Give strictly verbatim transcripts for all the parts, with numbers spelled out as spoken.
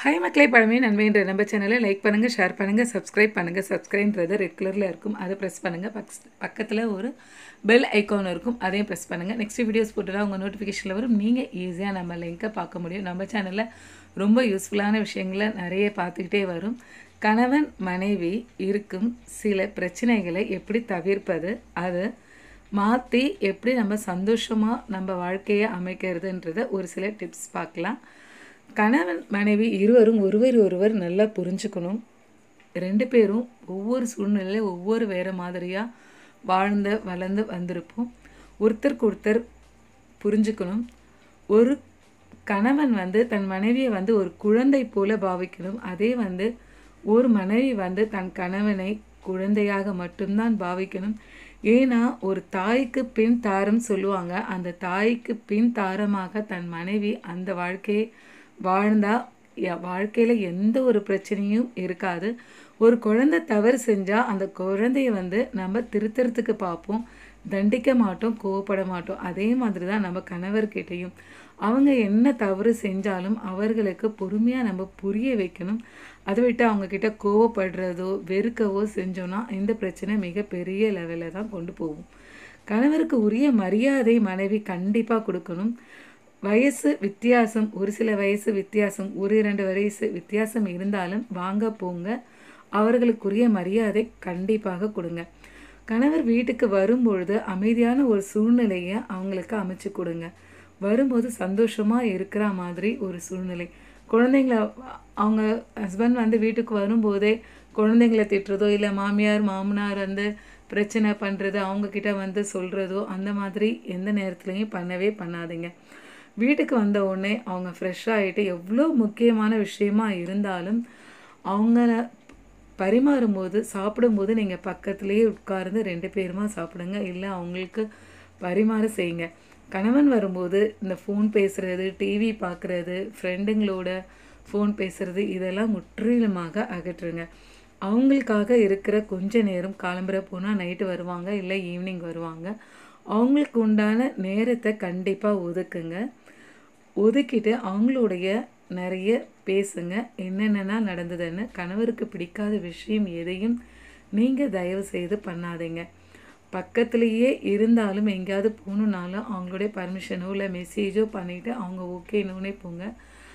Hi மக்களே, பழமே நன்மைன்ற நம்ம சேனலை லைக் பண்ணுங்கள், ஷேர் பண்ணுங்கள், சப்ஸ்கிரைப் பண்ணுங்கள். சப்ஸ்கிரைப்ன்றது ரெட் கலரில் இருக்கும், அதை ப்ரெஸ் பண்ணுங்கள். பக்ஸ் பக்கத்தில் ஒரு பெல் ஐக்கான் இருக்கும், அதையும் ப்ரெஸ் பண்ணுங்கள். நெக்ஸ்ட் வீடியோஸ் போட்டுனா உங்கள் நோட்டிஃபிகேஷனில் வரும். நீங்கள் ஈஸியாக நம்ம லிங்க்கை பார்க்க முடியும். நம்ம சேனலில் ரொம்ப யூஸ்ஃபுல்லான விஷயங்களை நிறைய பார்த்துக்கிட்டே வரும். கணவன் மனைவி இருக்கும் சில பிரச்சனைகளை எப்படி தவிர்ப்பது, அது மாற்றி எப்படி நம்ம சந்தோஷமாக நம்ம வாழ்க்கையை அமைக்கிறதுன்றத ஒரு சில டிப்ஸ் பார்க்கலாம். கணவன் மனைவி இருவரும் ஒருவர் ஒருவர் நல்லா புரிஞ்சுக்கணும். ரெண்டு பேரும் ஒவ்வொரு சூழ்நிலையில் ஒவ்வொரு வேறு மாதிரியாக வாழ்ந்து வளர்ந்து வந்திருப்போம். ஒருத்தருக்கு ஒருத்தர் புரிஞ்சுக்கணும். ஒரு கணவன் வந்து தன் மனைவியை வந்து ஒரு குழந்தை போல பாவிக்கணும். அதே வந்து ஒரு மனைவி வந்து தன் கணவனை குழந்தையாக மட்டும்தான் பாவிக்கணும். ஏன்னா ஒரு தாய்க்கு பின் தாரம் சொல்லுவாங்க. அந்த தாய்க்கு பின் தாரமாக தன் மனைவி அந்த வாழ்க்கையை வாழ்ந்தால் வாழ்க்கையில் எந்த ஒரு பிரச்சனையும் இருக்காது. ஒரு குழந்தை தவறு செஞ்சால் அந்த குழந்தைய வந்து நம்ம திருத்தறதுக்கு பார்ப்போம், தண்டிக்க மாட்டோம், கோவப்பட மாட்டோம். அதே மாதிரி தான் நம்ம கணவர்கிட்டையும் அவங்க என்ன தவறு செஞ்சாலும் அவர்களுக்கு பொறுமையாக நம்ம புரிய வைக்கணும். அதை விட்டு அவங்கக்கிட்ட கோவப்படுறதோ வெறுக்கவோ செஞ்சோன்னா இந்த பிரச்சனை மிகப்பெரிய லெவலில் தான் கொண்டு போகும். கணவருக்கு உரிய மரியாதை மனைவி கண்டிப்பாக கொடுக்கணும். வயசு வித்தியாசம், ஒரு சில வயசு வித்தியாசம், ஒரு இரண்டு வயசு வித்தியாசம் இருந்தாலும் வாங்க போங்க அவர்களுக்குரிய மரியாதை கண்டிப்பாக கொடுங்க. கணவர் வீட்டுக்கு வரும்பொழுது அமைதியான ஒரு சூழ்நிலையை அவங்களுக்கு அமைச்சு கொடுங்க. வரும்போது சந்தோஷமாக இருக்கிற மாதிரி ஒரு சூழ்நிலை. குழந்தைங்கள அவங்க ஹஸ்பண்ட் வந்து வீட்டுக்கு வரும்போதே குழந்தைங்கள திட்டுறதோ இல்லை மாமியார் மாமனார் வந்து பிரச்சனை பண்ணுறது அவங்கக்கிட்ட வந்து சொல்கிறதோ அந்த மாதிரி எந்த நேரத்துலையும் பண்ணவே பண்ணாதீங்க. வீட்டுக்கு வந்த உடனே அவங்க ஃப்ரெஷ் ஆகிட்டு எவ்வளோ முக்கியமான விஷயமா இருந்தாலும் அவங்கள பரிமாறும்போது சாப்பிடும்போது நீங்கள் பக்கத்துலேயே உட்கார்ந்து ரெண்டு பேருமா சாப்பிடுங்க, இல்லை அவங்களுக்கு பரிமாற செய்யுங்க. கணவன் வரும்போது இந்த ஃபோன் பேசுகிறது, டிவி பார்க்குறது, ஃப்ரெண்டுங்களோட ஃபோன் பேசுகிறது இதெல்லாம் முற்றிலுமாக அகற்றுங்க. அவங்களுக்காக இருக்கிற கொஞ்ச நேரம் காலம்பரை போனால் நைட்டு வருவாங்க இல்லை ஈவினிங் வருவாங்க, அவங்களுக்கு உண்டான நேரத்தை கண்டிப்பாக ஒதுக்குங்க. ஒதுக்கிட்டு அவங்களுடைய நிறைய பேசுங்க, என்னென்னா நடந்ததுன்னு. கணவருக்கு பிடிக்காத விஷயம் எதையும் நீங்கள் தயவு செய்து பண்ணாதீங்க. பக்கத்துலேயே இருந்தாலும் எங்கேயாவது போகணுன்னாலும் அவங்களுடைய பர்மிஷனோ இல்லை மெசேஜோ பண்ணிவிட்டு அவங்க ஓகேன்னே போங்க.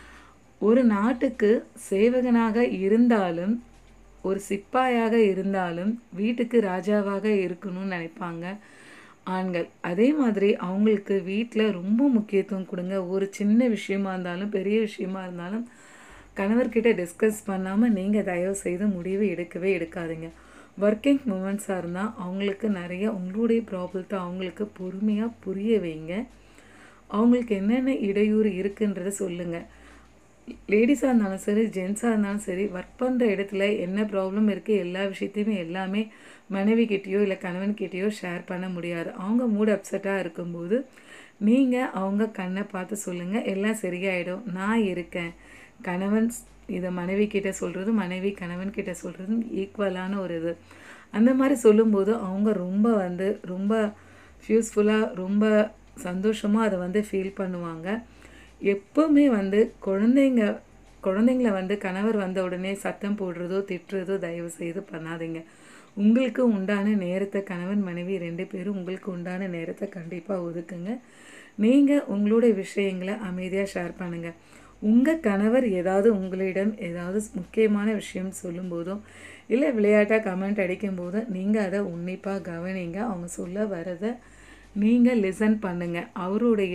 ஒரு நாட்டுக்கு சேவகனாக இருந்தாலும் ஒரு சிப்பாயாக இருந்தாலும் வீட்டுக்கு ராஜாவாக இருக்கணும்னு நினைப்பாங்க ஆண்கள். அதே மாதிரி அவங்களுக்கு வீட்டில் ரொம்ப முக்கியத்துவம் கொடுங்க. ஒரு சின்ன விஷயமா இருந்தாலும் பெரிய விஷயமா இருந்தாலும் கணவர்கிட்ட டிஸ்கஸ் பண்ணாமல் நீங்கள் தயவு செய்து முடிவு எடுக்கவே எடுக்காதீங்க. ஒர்க்கிங் மூமெண்ட்ஸாக இருந்தால் அவங்களுக்கு நிறைய உங்களுடைய ப்ராப்ளத்தை அவங்களுக்கு பொறுமையாக புரிய வைங்க. அவங்களுக்கு என்னென்ன இடையூறு இருக்குன்றதை சொல்லுங்கள். லேடிஸாக இருந்தாலும் சரி ஜென்ஸாக இருந்தாலும் சரி, ஒர்க் பண்ணுற இடத்துல என்ன ப்ராப்ளம் இருக்குது எல்லா விஷயத்தையுமே எல்லாமே மனைவிக்கிட்டேயோ இல்லை கணவன்கிட்டேயோ ஷேர் பண்ண முடியாது. அவங்க மூட் அப்செட்டாக இருக்கும்போது நீங்கள் அவங்க கண்ணை பார்த்து சொல்லுங்கள், எல்லாம் சரியாயிடும், நான் இருக்கேன். கணவன் இதை மனைவி கிட்ட சொல்கிறதும் மனைவி கணவன்கிட்ட சொல்கிறதும் ஈக்குவலான ஒரு இது. அந்த மாதிரி சொல்லும்போது அவங்க ரொம்ப வந்து ரொம்ப யூஸ்ஃபுல்லாக ரொம்ப சந்தோஷமாக அதை வந்து ஃபீல் பண்ணுவாங்க. எப்போவுமே வந்து குழந்தைங்க குழந்தைங்கள வந்து கணவர் வந்த உடனே சத்தம் போடுறதோ திட்டுறதோ தயவு செய்து பண்ணாதீங்க. உங்களுக்கு உண்டான நேரத்தை கணவன் மனைவி ரெண்டு பேரும் உங்களுக்கு உண்டான நேரத்தை கண்டிப்பாக ஒதுக்குங்க. நீங்கள் உங்களுடைய விஷயங்களை அமைதியாக ஷேர் பண்ணுங்கள். உங்கள் கணவர் ஏதாவது உங்களிடம் ஏதாவது முக்கியமான விஷயம் சொல்லும்போதோ இல்லை விளையாட்டாக கமெண்ட் அடிக்கும்போதோ நீங்கள் அதை உன்னிப்பாக கவனிங்க. அவங்க சொல்ல வரதை நீங்கள் லிசன் பண்ணுங்கள். அவருடைய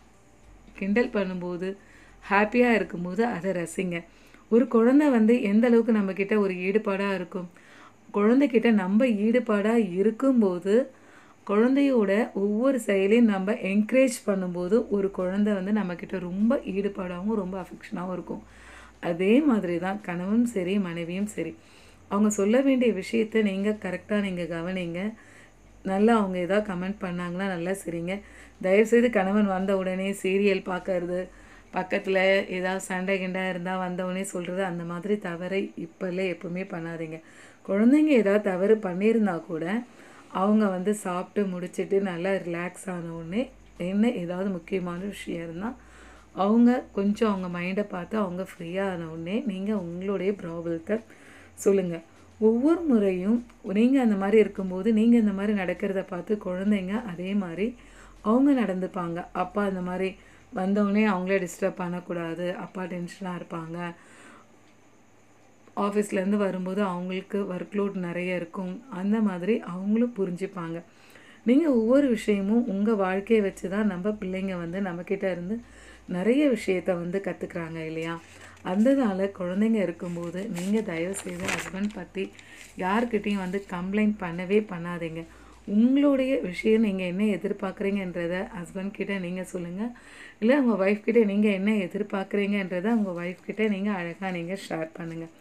கிண்டல் பண்ணும்போது ஹாப்பியாக இருக்கும்போது அதை ரசிங்க. ஒரு குழந்தை வந்து எந்த அளவுக்கு நம்மக்கிட்ட ஒரு ஈடுபாடாக இருக்கும், குழந்தைக்கிட்ட நம்ம ஈடுபாடாக இருக்கும்போது குழந்தையோட ஒவ்வொரு செயலையும் நம்ம என்கரேஜ் பண்ணும்போது ஒரு குழந்தை வந்து நம்மக்கிட்ட ரொம்ப ஈடுபாடாகவும் ரொம்ப அஃபெக்ஷனாகவும் இருக்கும். அதே மாதிரி தான் கணவனும் சரி மனைவியும் சரி, அவங்க சொல்ல வேண்டிய விஷயத்தை நீங்கள் கரெக்டாக நீங்கள் கவனிங்க. நல்லா அவங்க எதாவது கமெண்ட் பண்ணாங்கன்னா நல்லா சரிங்க. தயவுசெய்து கணவன் வந்த உடனே சீரியல் பார்க்கறது, பக்கத்தில் ஏதாவது சண்டை கிண்டை இருந்தால் வந்தவுடனே சொல்கிறது, அந்த மாதிரி தவறை இப்போல்லாம் எப்பவுமே பண்ணாதீங்க. குழந்தைங்க ஏதாவது தவறு பண்ணியிருந்தா கூட அவங்க வந்து சாப்பிட்டு முடிச்சுட்டு நல்லா ரிலாக்ஸ் ஆன உடனே என்ன ஏதாவது முக்கியமான விஷயம் இருந்தால் அவங்க கொஞ்சம் அவங்க மைண்டை பார்த்து அவங்க ஃப்ரீயாக ஆனவுடனே நீங்கள் உங்களுடைய ப்ராப்ளத்தை சொல்லுங்கள். ஒவ்வொரு முறையும் நீங்கள் அந்த மாதிரி இருக்கும்போது நீங்கள் இந்த மாதிரி நடக்கிறத பார்த்து குழந்தைங்க அதே மாதிரி அவங்க நடந்துப்பாங்க. அப்பா அந்த மாதிரி வந்தவுடனே அவங்களே டிஸ்டர்ப் பண்ணக்கூடாது, அப்பா டென்ஷனாக இருப்பாங்க, ஆஃபீஸ்லேருந்து வரும்போது அவங்களுக்கு ஒர்க் லோட் நிறைய இருக்கும், அந்த மாதிரி அவங்களும் புரிஞ்சுப்பாங்க. நீங்கள் ஒவ்வொரு விஷயமும் உங்கள் வாழ்க்கையை வச்சு தான் நம்ம பிள்ளைங்க வந்து நம்மக்கிட்ட இருந்து நிறைய விஷயத்த வந்து கற்றுக்குறாங்க இல்லையா? அதனால குழந்தைங்க இருக்கும்போது நீங்கள் தயவுசெய்து ஹஸ்பண்ட் பற்றி யார்கிட்டையும் வந்து கம்ப்ளைண்ட் பண்ணவே பண்ணாதீங்க. உங்களுடைய விஷயம் நீங்கள் என்ன எதிர்பார்க்குறீங்கன்றத ஹஸ்பண்ட் கிட்டே நீங்கள் சொல்லுங்கள். இல்லை உங்கள் ஒய்ஃப் கிட்டே நீங்கள் என்ன எதிர்பார்க்குறீங்கன்றத உங்கள் ஒய்ஃப் கிட்டே நீங்கள் அழகாக நீங்கள் ஷேர் பண்ணுங்கள்.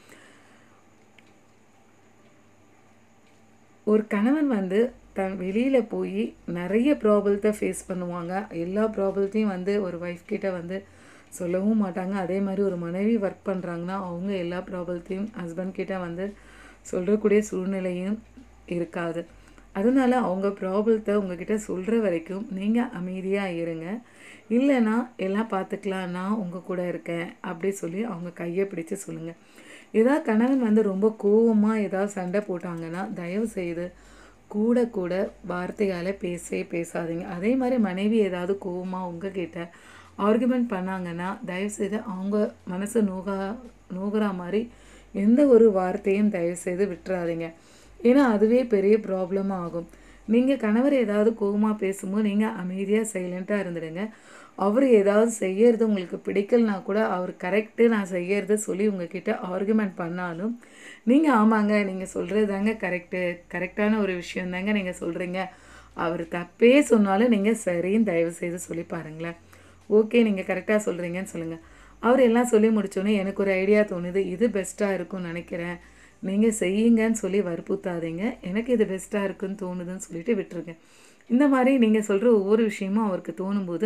ஒரு கணவன் வந்து தன் வெளியில் போய் நிறைய ப்ராப்ளத்தை ஃபேஸ் பண்ணுவாங்க. எல்லா ப்ராப்ளத்தையும் வந்து ஒரு ஒய்ஃப் கிட்டே வந்து சொல்லவும் மாட்டாங்க. அதே மாதிரி ஒரு மனைவி ஒர்க் பண்ணுறாங்கன்னா அவங்க எல்லா ப்ராப்ளத்தையும் ஹஸ்பண்ட் கிட்டே வந்து சொல்கிறக்கூடிய சூழ்நிலையும் இருக்காது. அதனால அவங்க ப்ராப்ளத்தை உங்ககிட்ட சொல்கிற வரைக்கும் நீங்கள் அமைதியாக இருங்க. இல்லைன்னா எல்லாம் பார்த்துக்கலாம், நான் உங்கள் கூட இருக்கேன் அப்படி சொல்லி அவங்க கையை பிடிச்சி சொல்லுங்கள். ஏதாவது கணவன் வந்து ரொம்ப கோவமாக ஏதாவது சண்டை போட்டாங்கன்னா தயவு செய்து கூட கூட வார்த்தையால் பேசவே பேசாதீங்க. அதே மாதிரி மனைவி ஏதாவது கோவமாக உங்ககிட்ட ஆர்குமெண்ட் பண்ணாங்கன்னா தயவுசெய்து அவங்க மனசு நோகா நோகிற மாதிரி எந்த ஒரு வார்த்தையும் தயவுசெய்து விட்டுறாதீங்க. ஏன்னா அதுவே பெரிய ப்ராப்ளமாக ஆகும். நீங்கள் கணவர் ஏதாவது கோவமாக பேசும்போது நீங்கள் அமைதியாக சைலண்ட்டாக இருந்துடுங்க. அவர் ஏதாவது செய்யறது உங்களுக்கு பிடிக்கலனா கூட அவர் கரெக்டு நான் செய்யறது சொல்லி உங்ககிட்ட ஆர்குமெண்ட் பண்ணாலும் நீங்கள் ஆமாங்க நீங்கள் சொல்கிறது தாங்க கரெக்டு, கரெக்டான ஒரு விஷயம் தாங்க நீங்கள் சொல்கிறீங்க, அவர் தப்பே சொன்னாலும் நீங்கள் சரின்னு தயவு செய்து சொல்லி பாருங்களேன். ஓகே நீங்கள் கரெக்டாக சொல்கிறீங்கன்னு சொல்லுங்கள். அவர் எல்லாம் சொல்லி முடித்தோன்னே எனக்கு ஒரு ஐடியா தோணுது, இது பெஸ்ட்டாக இருக்கும்னு நினைக்கிறேன், நீங்கள் செய்யுங்கன்னு சொல்லி வற்புறுத்தாதீங்க, எனக்கு இது பெஸ்ட்டாக இருக்குன்னு தோணுதுன்னு சொல்லிட்டு விட்டுருங்க. இந்த மாதிரி நீங்கள் சொல்கிற ஒவ்வொரு விஷயமும் அவருக்கு தோணும்போது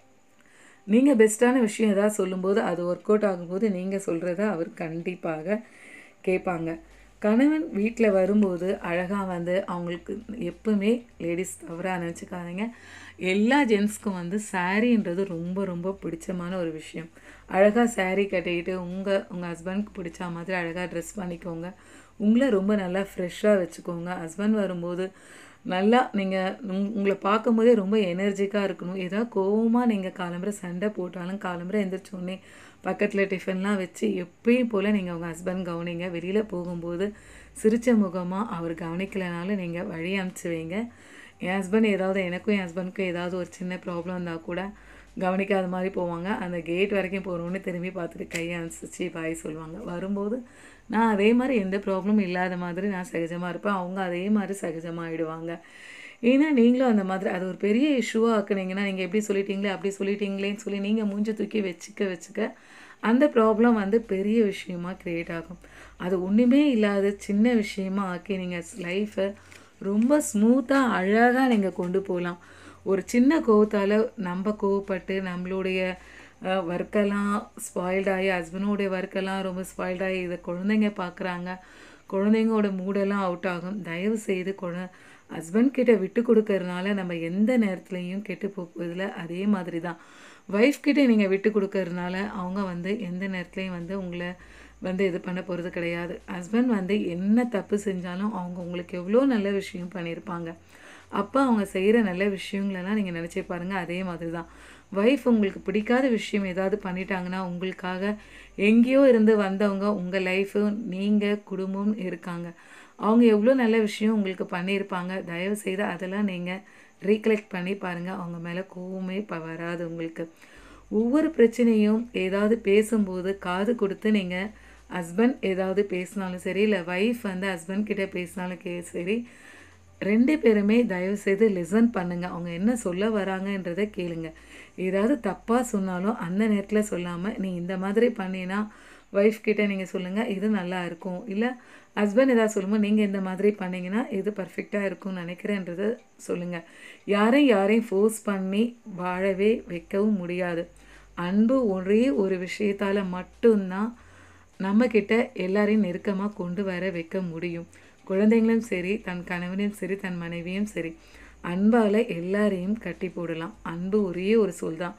நீங்கள் பெஸ்ட்டான விஷயம் எதாவது சொல்லும்போது அது ஒர்க் அவுட் ஆகும்போது நீங்கள் சொல்கிறத அவர் கண்டிப்பாக கேட்பாங்க. கணவன் வீட்டில் வரும்போது அழகாக வந்து அவங்களுக்கு எப்பவுமே லேடிஸ் தவறாக நினச்சிக்காதீங்க, எல்லா ஜென்ஸ்க்கும் வந்து சாரீன்றது ரொம்ப ரொம்ப பிடிச்சமான ஒரு விஷயம். அழகாக சாரீ கட்டிக்கிட்டு உங்கள் உங்கள் ஹஸ்பண்ட்க்கு பிடிச்ச மாதிரி அழகாக ட்ரெஸ் பண்ணிக்கோங்க. உங்களை ரொம்ப நல்லா ஃப்ரெஷ்ஷாக வச்சுக்கோங்க. ஹஸ்பண்ட் வரும்போது நல்லா நீங்கள் உங்களை பார்க்கும்போதே ரொம்ப எனர்ஜிக்காக இருக்கணும். ஏதாவது கோவமாக நீங்கள் காலம்புரை சண்டை போட்டாலும் காலம்புரை எந்திரிச்சோடனே பக்கத்தில் டிஃபன்லாம் வச்சு எப்பயும் போல் நீங்கள் உங்கள் ஹஸ்பண்ட் கவனிங்க. வெளியில் போகும்போது சிரித்த முகமாக அவர் கவனிக்கலைனாலும் நீங்கள் வழி அனுப்பிச்சி வைங்க. என் ஹஸ்பண்ட் ஏதாவது எனக்கும் என் ஹஸ்பண்டுக்கும் ஏதாவது ஒரு சின்ன ப்ராப்ளம் இருந்தால் கூட கவனிக்காத மாதிரி போவாங்க. அந்த கேட் வரைக்கும் போகிறோன்னு திரும்பி பார்த்துட்டு கையை அனுப்பிச்சி பாய் சொல்லுவாங்க. வரும்போது நான் அதே மாதிரி எந்த ப்ராப்ளமும் இல்லாத மாதிரி நான் சகஜமாக இருப்பேன், அவங்க அதே மாதிரி சகஜமாக ஆகிடுவாங்க. ஏன்னா நீங்களும் அந்த மாதிரி அது ஒரு பெரிய இஷ்யூவாக ஆக்குனீங்கன்னா நீங்கள் எப்படி சொல்லிட்டீங்களே அப்படி சொல்லிட்டீங்களேன்னு சொல்லி நீங்கள் மூஞ்சி தூக்கி வச்சுக்க வச்சுக்க அந்த ப்ராப்ளம் வந்து பெரிய விஷயமாக க்ரியேட் ஆகும். அது ஒன்றுமே இல்லாத சின்ன விஷயமாக ஆக்கி நீங்கள் லைஃப்பை ரொம்ப ஸ்மூத்தாக அழகாக நீங்கள் கொண்டு போகலாம். ஒரு சின்ன கோவத்தால் நம்ம கோவப்பட்டு நம்மளுடைய ஒர்க்கெல்லாம் ஸ்பாயில்டாகி ஹஸ்பண்டோடைய ஒர்க்கெல்லாம் ரொம்ப ஸ்பாயில்டாகி இதை குழந்தைங்க பார்க்குறாங்க, குழந்தைங்களோட மூடெல்லாம் அவுட் ஆகும். தயவு செய்து குழ ஹஸ்பண்ட் கிட்ட விட்டு கொடுக்கறதுனால நம்ம எந்த நேரத்துலையும் கெட்டு போகுதில்ல. அதே மாதிரி தான் ஒய்ஃப் கிட்டே நீங்கள் விட்டு கொடுக்கறதுனால அவங்க வந்து எந்த நேரத்துலையும் வந்து உங்களை வந்து இது பண்ண போகிறது கிடையாது. ஹஸ்பண்ட் வந்து என்ன தப்பு செஞ்சாலும் அவங்க உங்களுக்கு எவ்வளோ நல்ல விஷயம் பண்ணியிருப்பாங்க. அப்போ அவங்க செய்கிற நல்ல விஷயங்களெல்லாம் நீங்கள் நினச்சி பாருங்கள். அதே மாதிரி தான் ஒய்ஃப் உங்களுக்கு பிடிக்காத விஷயம் ஏதாவது பண்ணிட்டாங்கன்னா உங்களுக்காக எங்கேயோ இருந்து வந்தவங்க உங்கள் லைஃபு நீங்கள் குடும்பம் இருக்காங்க, அவங்க எவ்வளோ நல்ல விஷயம் உங்களுக்கு பண்ணியிருப்பாங்க. தயவு செய்து அதெல்லாம் நீங்கள் ரீகலெக்ட் பண்ணி பாருங்கள். அவங்க மேலே கோவமே இப்போ வராது உங்களுக்கு. ஒவ்வொரு பிரச்சனையும் ஏதாவது பேசும்போது காது கொடுத்து நீங்கள் ஹஸ்பண்ட் ஏதாவது பேசினாலும் சரி, இல்லை ஒய்ஃப் வந்து ஹஸ்பண்ட் கிட்டே பேசினாலும் கே சரி, ரெண்டு பேருமே தயவுசெய்து லிசன் பண்ணுங்கள். அவங்க என்ன சொல்ல வராங்கன்றதை கேளுங்க. ஏதாவது தப்பாக சொன்னாலும் அந்த நேரத்தில் சொல்லாமல் நீ இந்த மாதிரி பண்ணினா ஒய்ஃப் கிட்டே நீங்கள் சொல்லுங்கள், இது நல்லா இருக்கும். இல்லை ஹஸ்பண்ட் ஏதாவது சொல்லும்போது நீங்கள் இந்த மாதிரி பண்ணிங்கன்னா இது பர்ஃபெக்டாக இருக்கும்னு நினைக்கிறேன்றதை சொல்லுங்கள். யாரையும் யாரையும் ஃபோர்ஸ் பண்ணி வாழவே வைக்கவும் முடியாது. அன்பு ஒரே ஒரு விஷயத்தால் மட்டும்தான் நம்மக்கிட்ட எல்லாரையும் நெருக்கமாக கொண்டு வர வைக்க முடியும். குழந்தைங்களும் சரி, தன் கணவனையும் சரி, தன் மனைவியும் சரி, அன்பால் எல்லாரையும் கட்டி போடலாம். அன்பு ஒரே ஒரு சொல் தான்.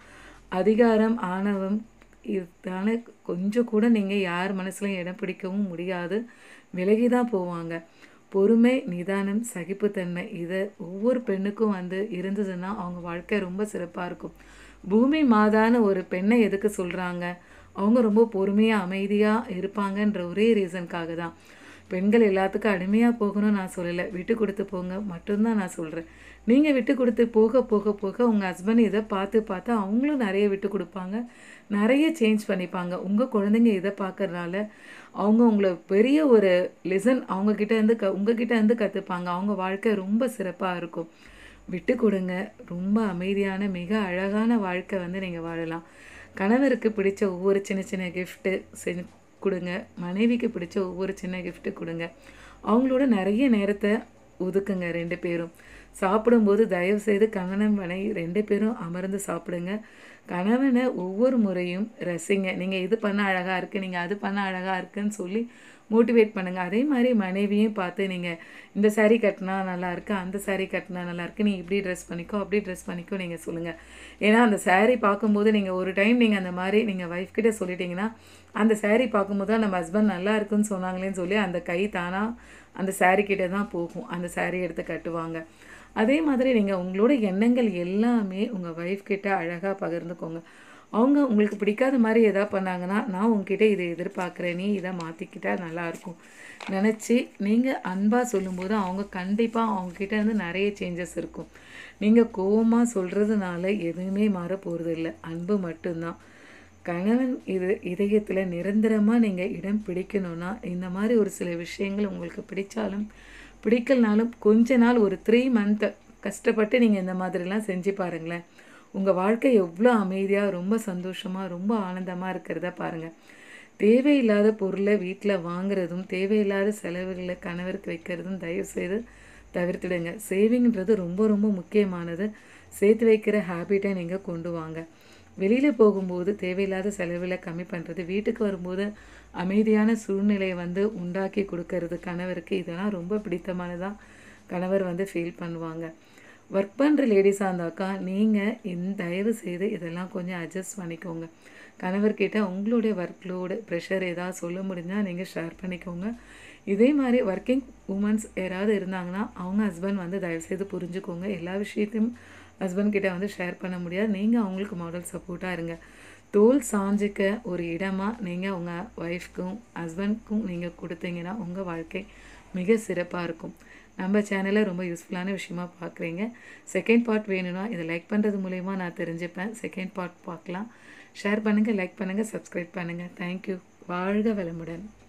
அதிகாரம், ஆணவம் இதனால கொஞ்சம் கூட நீங்கள் யார் மனசுலையும் இடம் பிடிக்கவும் முடியாது. விலகி தான் போவாங்க. பொறுமை, நிதானம், சகிப்புத்தன்மை இதை ஒவ்வொரு பெண்ணுக்கும் வந்து இருந்ததுன்னா அவங்க வாழ்க்கை ரொம்ப சிறப்பாக இருக்கும். பூமி மாதான ஒரு பெண்ணை எதுக்கு சொல்கிறாங்க? அவங்க ரொம்ப பொறுமையாக அமைதியாக இருப்பாங்கன்ற ஒரே ரீசனுக்காக தான். பெண்கள் எல்லாத்துக்கும் அடிமையாக போகணும்னு நான் சொல்லலை, விட்டு கொடுத்து போங்க மட்டும்தான் நான் சொல்கிறேன். நீங்கள் விட்டு கொடுத்து போக போக போக உங்கள் ஹஸ்பண்ட் இதை பார்த்து பார்த்து அவங்களும் நிறைய விட்டு கொடுப்பாங்க, நிறைய சேஞ்ச் பண்ணிப்பாங்க. உங்கள் குழந்தைங்க இதை பார்க்கறனால அவங்க உங்களை பெரிய ஒரு லெசன் அவங்கக்கிட்ட இருந்து க உங்ககிட்ட இருந்து கற்றுப்பாங்க. அவங்க வாழ்க்கை ரொம்ப சிறப்பாக இருக்கும். விட்டு கொடுங்க. ரொம்ப அமைதியான மிக அழகான வாழ்க்கை வந்து நீங்கள் வாழலாம். கணவருக்கு பிடிச்ச ஒவ்வொரு சின்ன சின்ன கிஃப்ட்டு செஞ்சு கொடுங்க. மனைவிக்கு பிடிச்ச ஒவ்வொரு சின்ன கிஃப்ட்டு கொடுங்க. அவங்களோட நிறைய நேரத்தை ஒதுக்குங்க. ரெண்டு பேரும் சாப்பிடும்போது தயவு செய்து கணவன் மனைவி ரெண்டு பேரும் அமர்ந்து சாப்பிடுங்க. கணவனை ஒவ்வொரு முறையும் ரசிங்க. நீங்கள் இது பண்ண அழகாக இருக்குது, நீங்கள் அது பண்ண அழகாக இருக்குன்னு சொல்லி மோட்டிவேட் பண்ணுங்கள். அதே மாதிரி மனைவியும் பார்த்து நீங்கள் இந்த சாரீ கட்டினா நல்லாயிருக்கு, அந்த சாரீ கட்டினா நல்லாயிருக்கு, நீ இப்படி ட்ரெஸ் பண்ணிக்கோ அப்படி ட்ரெஸ் பண்ணிக்கோ நீங்கள் சொல்லுங்கள். ஏன்னா அந்த சாரீ பார்க்கும்போது நீங்கள் ஒரு டைம் நீங்கள் அந்த மாதிரி நீங்கள் ஒய்ஃப் கிட்டே சொல்லிட்டீங்கன்னா அந்த சாரீ பார்க்கும்போது தான் நம்ம ஹஸ்பண்ட் நல்லா இருக்குன்னு சொன்னாங்களேன்னு சொல்லி அந்த கை தானாக அந்த சாரீ கிட்டே தான் போகும். அந்த சாரீ எடுத்து கட்டுவாங்க. அதே மாதிரி நீங்கள் உங்களோட எண்ணங்கள் எல்லாமே உங்கள் ஒய்ஃப் கிட்ட அழகாக பகிர்ந்துக்கோங்க. அவங்க உங்களுக்கு பிடிக்காத மாதிரி எதாவது பண்ணாங்கன்னா, நான் உங்ககிட்ட இதை எதிர்பார்க்குறேன், நீ இதை மாற்றிக்கிட்டால் நல்லாயிருக்கும் நினச்சி நீங்கள் அன்பாக சொல்லும்போது அவங்க கண்டிப்பாக அவங்கக்கிட்ட இருந்து நிறைய சேஞ்சஸ் இருக்கும். நீங்கள் கோவமாக சொல்கிறதுனால எதுவுமே மாற போகிறது இல்லை, அன்பு மட்டும்தான். கணவன் இது இதயத்தில் நிரந்தரமாக நீங்கள் இடம் பிடிக்கணும்னா இந்த மாதிரி ஒரு சில விஷயங்கள் உங்களுக்கு பிடிச்சாலும் பிடிக்கலனாலும் கொஞ்ச நாள் ஒரு த்ரீ மந்த் கஷ்டப்பட்டு நீங்கள் இந்த மாதிரிலாம் செஞ்சு பாருங்களேன். உங்கள் வாழ்க்கை எவ்வளோ அமைதியாக ரொம்ப சந்தோஷமாக ரொம்ப ஆனந்தமாக இருக்கிறத பாருங்கள். தேவையில்லாத பொருளை வீட்டில் வாங்குறதும் தேவையில்லாத செலவுகளை கணவருக்கு வைக்கிறதும் தயவுசெய்து தவிர்த்துடுங்க. சேவிங்கிறது ரொம்ப ரொம்ப முக்கியமானது. சேர்த்து வைக்கிற ஹேபிட்டை நீங்கள் கொண்டு வாங்க. வெளியில் போகும்போது தேவையில்லாத செலவில் கம்மி பண்ணுறது, வீட்டுக்கு வரும்போது அமைதியான சூழ்நிலையை வந்து உண்டாக்கி கொடுக்கறது கணவருக்கு, இதெல்லாம் ரொம்ப பிடித்தமானதாக கணவர் வந்து ஃபீல் பண்ணுவாங்க. ஒர்க் பண்ணுற லேடிஸாக இருந்தாக்கா நீங்கள் இந்த தயவு செய்து இதெல்லாம் கொஞ்சம் அட்ஜஸ்ட் பண்ணிக்கோங்க. கணவர்கிட்ட உங்களுடைய ஒர்க் லோடு ப்ரெஷர் ஏதாவது சொல்ல முடிஞ்சால் நீங்கள் ஷேர் பண்ணிக்கோங்க. இதே மாதிரி ஒர்க்கிங் உமன்ஸ் யாராவது இருந்தாங்கன்னா அவங்க ஹஸ்பண்ட் வந்து தயவுசெய்து புரிஞ்சுக்கோங்க. எல்லா விஷயத்தையும் ஹஸ்பண்ட் கிட்ட வந்து ஷேர் பண்ண முடியாது. நீங்கள் அவங்களுக்கு மாடல் சப்போர்ட்டாக இருங்க. தோல் சாஞ்சிக்க ஒரு இடமாக நீங்கள் உங்கள் ஒய்ஃப்க்கும் ஹஸ்பண்ட்க்கும் நீங்கள் கொடுத்தீங்கன்னா உங்கள் வாழ்க்கை மிக சிறப்பாக இருக்கும். நம்ம சேனலை ரொம்ப யூஸ்ஃபுல்லான விஷயமா பார்க்குறீங்க. செகண்ட் பார்ட் வேணும்னா இதை லைக் பண்ணுறது மூலயமா நான் தெரிஞ்சுப்பேன். செகண்ட் பார்ட் பார்க்கலாம். ஷேர் பண்ணுங்கள், லைக் பண்ணுங்கள், சப்ஸ்கிரைப் பண்ணுங்கள். தேங்க்யூ. வாழ்க வளமுடன்.